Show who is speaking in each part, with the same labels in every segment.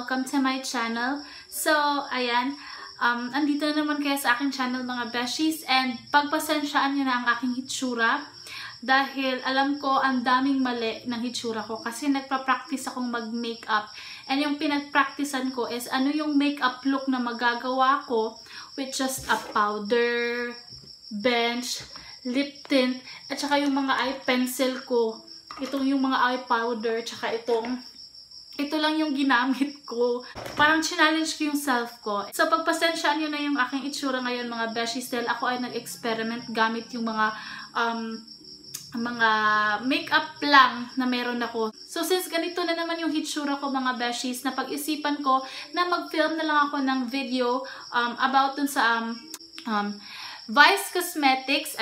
Speaker 1: welcome to my channel. So, ayan, andito na naman kayo sa aking channel mga beshies, and pagpasensyaan nyo na ang aking hitsura dahil alam ko ang daming mali ng hitsura ko kasi nagpa-practice akong mag-makeup, and yung pinag-practicean ko is ano yung makeup look na magagawa ko with just a powder, bench, lip tint, at saka yung mga eye pencil ko. Itong yung mga eye powder, tsaka ito lang yung ginamit ko. Parang challenge ko yung self ko. So, pagpasensyaan nyo na yung aking itsura ngayon mga beshies dahil ako ay nag-experiment gamit yung mga makeup lang na meron ako. So, since ganito na naman yung hitsura ko mga beshies, napag-isipan ko na mag-film na lang ako ng video about dun sa Vice Cosmetics.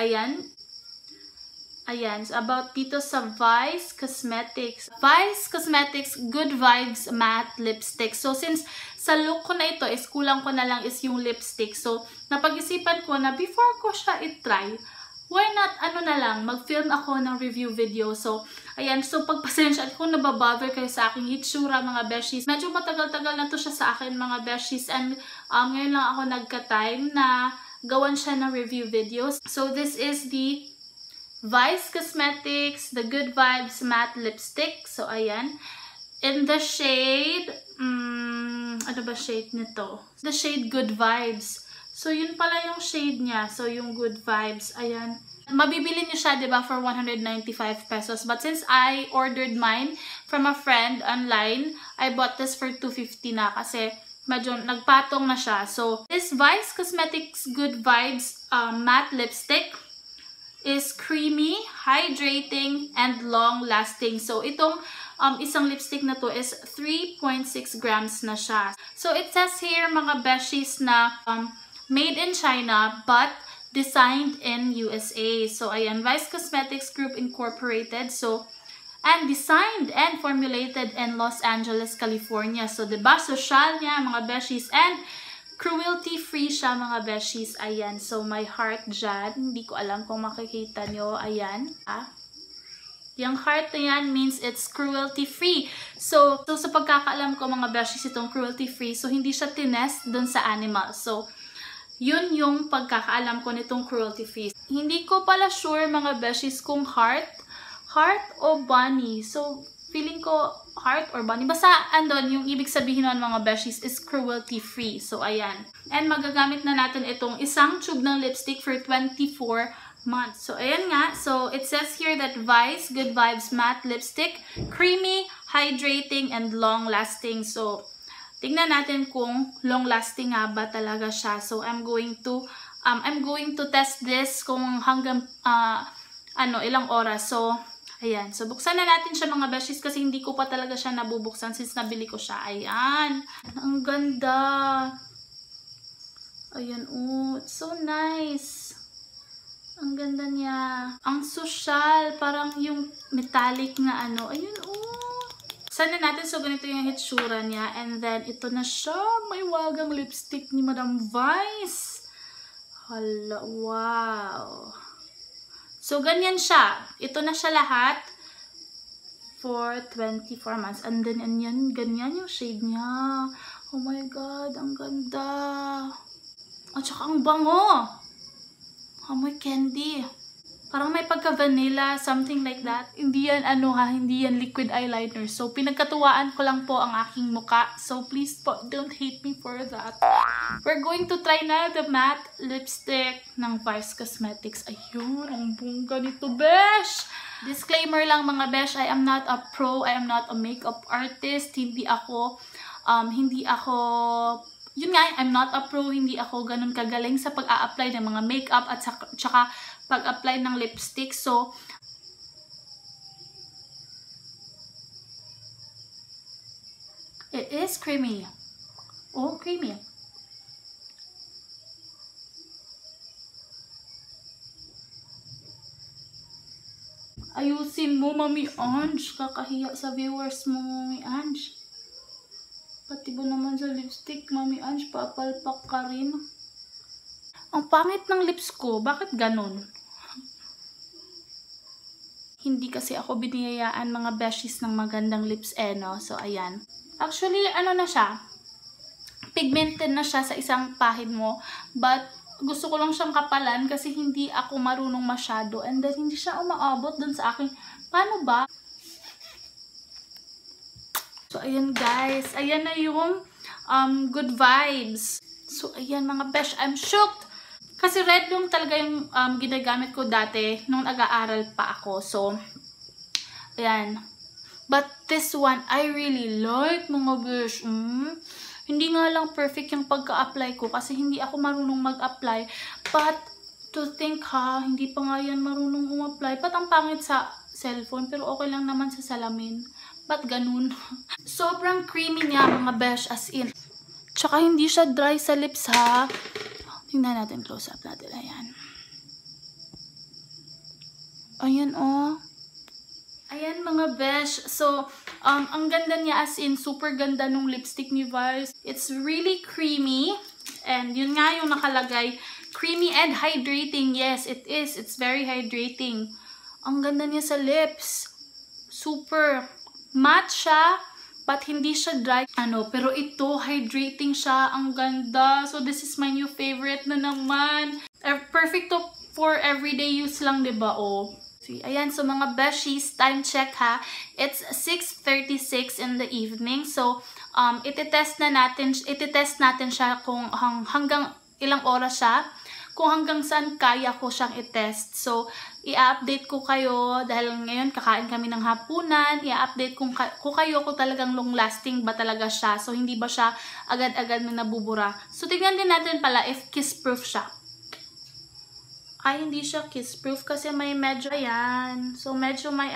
Speaker 1: Ayan, so about dito sa Vice Cosmetics. Vice Cosmetics Good Vibes Matte Lipstick. So, since sa look ko na ito is kulang ko na lang is yung lipstick. So, napag-isipan ko na before ko siya i-try, why not, mag-film ako ng review video. So, ayan, so pagpasensya kung nababother kayo sa aking hitsura mga beshies. Medyo matagal-tagal na to siya sa akin mga beshies, and ngayon lang ako nagka-time na gawan siya ng review videos. So, this is the Vice Cosmetics, the Good Vibes Matte Lipstick. So, ayan. In the shade, ano ba shade nito? The shade Good Vibes. So, yun pala yung shade niya. So, yung Good Vibes. Ayan. Mabibili niyo siya, diba, for 195 pesos. But since I ordered mine from a friend online, I bought this for 250 na kasi medyo nagpatong na siya. So, this Vice Cosmetics Good Vibes Matte Lipstick is creamy, hydrating, and long-lasting. So, itong isang lipstick na to is 3.6 grams na siya. So, it says here, mga beshies, na made in China, but designed in USA. So, ayan, Vice Cosmetics Group Incorporated. So, and designed and formulated in Los Angeles, California. So, diba, social niya, mga beshies, and cruelty-free siya, mga beshies. Ayan. So, my heart dyan. Hindi ko alam kung makikita nyo. Ayan. Yung heart na yan means it's cruelty-free. So, sa pagkakaalam ko, mga beshies, itong cruelty-free. So, hindi siya tinest dun sa animal. So, yun yung pagkakaalam ko nitong cruelty-free. Hindi ko pala sure, mga beshies, kung heart o bunny. So, feeling ko heart or bunny. Basta, andon, yung ibig sabihin ng mga beshies is cruelty-free. So, ayan. And magagamit na natin itong isang tube ng lipstick for 24 months. So, ayan nga. So, it says here that Vice Good Vibes Matte Lipstick, creamy, hydrating, and long-lasting. So, tingnan natin kung long-lasting nga ba talaga siya. So, I'm going to test this kung hanggang, ilang oras. So, ayan. So, buksan na natin siya mga beshies kasi hindi ko pa talaga siya nabubuksan since nabili ko siya. Ayan. Ang ganda. Ayan. Oh, it's so nice. Ang ganda niya. Ang social. Parang yung metallic na ano. Ayan. Oh. Buksan na natin. So, ganito yung hitsura niya. And then, ito na siya. May wagang lipstick ni Madam Vice. Hala. Wow. So, ganyan siya. Ito na siya lahat for 24 months. And then, ganyan yung shade niya. Oh my God, ang ganda. At saka ang bango. Amoy candy. Parang may pagka-vanilla, something like that. Hindi yan, hindi yan liquid eyeliner. So, pinagkatuwaan ko lang po ang aking muka. So, please po, don't hate me for that. We're going to try na the matte lipstick ng Vice Cosmetics. Ayun, ang bongga nito, besh! Disclaimer lang mga besh, I am not a pro, I am not a makeup artist. Hindi ako, yun nga, I'm not a pro, hindi ako ganun kagaling sa pag-a-apply ng mga makeup at saka pag-apply ng lipstick. So, it is creamy. Oh, creamy. Ayusin mo, Mami Ange. Kakahiya sa viewers mo, Mami Ange. Pati ba naman sa lipstick, Mami Ange, papalpak ka rin. Ang pangit ng lips ko. Bakit ganun? Hindi kasi ako biniyayaan mga beshies ng magandang lips no? So, ayan. Actually, ano na siya, pigmented na siya sa isang pahid mo. But, gusto ko lang siyang kapalan kasi hindi ako marunong masyado. And then, hindi siya umaabot dun sa akin. Paano ba? So, ayan guys. Ayan na yung Good Vibes. So, ayan mga besh. I'm shocked. Kasi red yung talaga yung ginagamit ko dati nung nag-aaral pa ako. So, ayan. But this one, I really like mga besh. Hindi nga lang perfect yung pagka-apply ko kasi hindi ako marunong mag-apply. But, to think ha, hindi pa nga yan marunong umapply. Ba't ang pangit sa cellphone? Pero okay lang naman sa salamin. Ba't ganun? Sobrang creamy niya mga besh, as in. Tsaka hindi siya dry sa lips ha. Tingnan natin, close up natin. Ayan. Ayan oh. Ayan mga besh. So, ang ganda niya, as in, super ganda nung lipstick ni Vice. It's really creamy. And yun nga yung nakalagay. Creamy and hydrating. Yes, it is. It's very hydrating. Ang ganda niya sa lips. Super matte siya, but hindi siya dry. Pero ito, hydrating siya. Ang ganda. So, this is my new favorite na naman. Perfect to for everyday use lang, diba? Oh. See, ayan, so mga beshies, time check ha. It's 6:36 in the evening. So, ititest natin siya kung hanggang ilang oras siya. Kung hanggang saan kaya ko siyang itest. So, i-update ko kayo dahil ngayon kakain kami ng hapunan. I-update ko kayo kung talagang long lasting ba talaga siya. So, hindi ba siya agad-agad na nabubura. So, tignan din natin pala if kiss proof siya. Ay, hindi siya kiss proof kasi may medyo, ayan. So, medyo may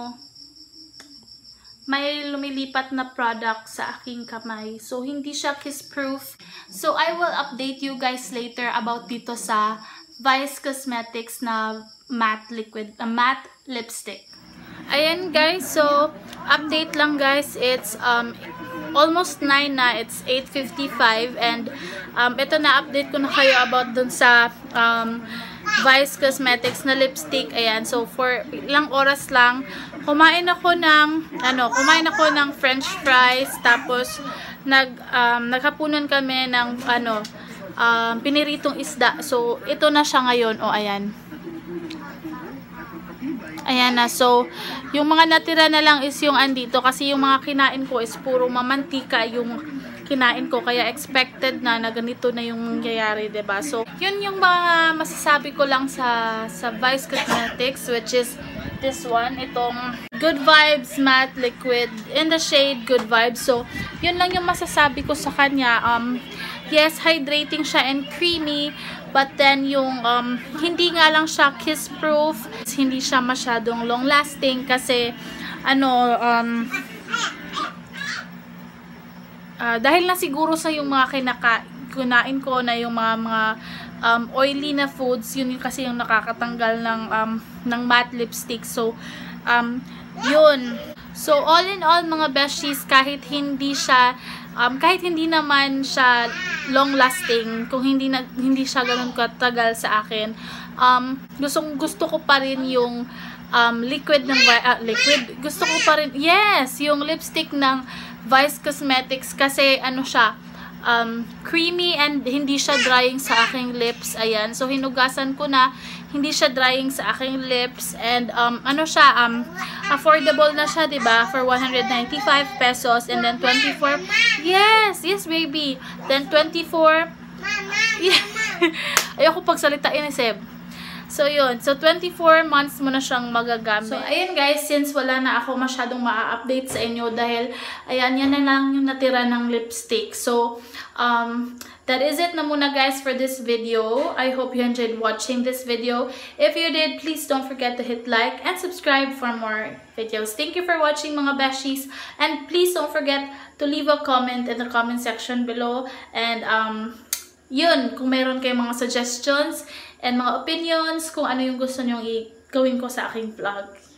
Speaker 1: may lumilipat na product sa aking kamay. So, hindi siya kiss-proof. So, I will update you guys later about dito sa Vice Cosmetics na matte lipstick. Ayan guys, so, update lang guys. It's almost 9 na. It's 8:55 and ito na, update ko na kayo about dun sa Vice Cosmetics na lipstick. Ayan, so for ilang oras lang kumain ako ng french fries, tapos naghapunan kami ng piniritong isda. So ito na siya ngayon. O ayan. Ayan na. So yung mga natira na lang is yung andito kasi yung mga kinain ko is puro mamantika yung kinain ko, kaya expected na ganito na yung mangyayari, diba? So, yun yung mga masasabi ko lang sa Vice Cosmetics, which is this one, itong Good Vibes Matte Liquid in the shade Good Vibes. So, yun lang yung masasabi ko sa kanya. Yes, hydrating siya and creamy, but then yung hindi nga lang siya kiss-proof, hindi siya masyadong long-lasting kasi dahil na siguro sa yung mga kinain ko na yung mga oily na foods, yun kasi yung nakakatanggal ng matte lipstick. So, yun. So, all in all, mga besties, kahit hindi naman siya long lasting, kung hindi siya ganun katagal sa akin, gusto ko pa rin yung liquid. Gusto ko pa rin, yes, yung lipstick ng Vice Cosmetics kasi siya, creamy and hindi siya drying sa aking lips. Ayan, so hinugasan ko na, hindi siya drying sa aking lips and affordable na siya, diba? For 195 pesos and then 24, yes baby, then 24, yeah. Ayoko pagsalitain ni Seb. So, yun. So, 24 months mo na siyang magagamit. So, ayun guys, since wala na ako masyadong ma-update sa inyo dahil, ayan, yan na lang yung natira ng lipstick. So, that is it na muna guys for this video. I hope you enjoyed watching this video. If you did, please don't forget to hit like and subscribe for more videos. Thank you for watching mga beshies. And please don't forget to leave a comment in the comment section below. And, yun, kung meron kayong mga suggestions and mga opinions, kung ano yung gusto nyong gawin ko sa aking vlog.